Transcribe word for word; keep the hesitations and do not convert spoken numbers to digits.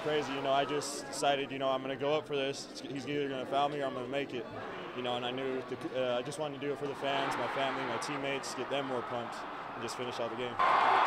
crazy. You know, I just decided, you know, I'm going to go up for this. He's either going to foul me or I'm going to make it. You know, and I knew the, uh, I just wanted to do it for the fans, my family, my teammates, get them more pumped, and just finish out the game.